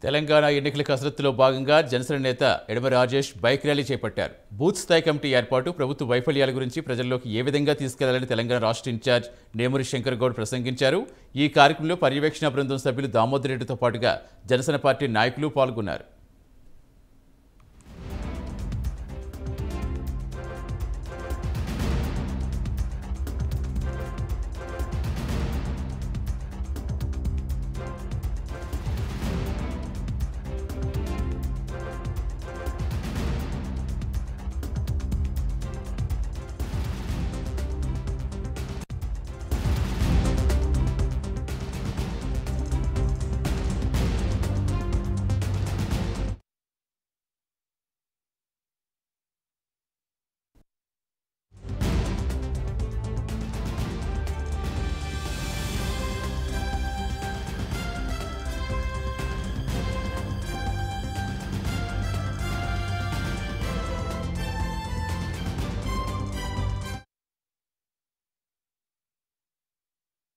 తెలంగాణ ఎన్నికల కసరత్తులో భాగంగా జనసేన నేత ఎడమ రాజేష్ బైక్ ర్యాలీ చేపట్టారు. బూత్ స్థాయి కమిటీ ఏర్పాటు, ప్రభుత్వ వైఫల్యాల గురించి ప్రజల్లోకి ఏ విధంగా తీసుకెళ్లాలని తెలంగాణ రాష్ట్ర ఇన్ఛార్జ్ నేమూరి శంకర్ గౌడ్ ప్రసంగించారు. ఈ కార్యక్రమంలో పర్యవేక్షణ బృందం సభ్యులు దామోదర్ రెడ్డితో పాటుగా జనసేన పార్టీ నాయకులు పాల్గొన్నారు.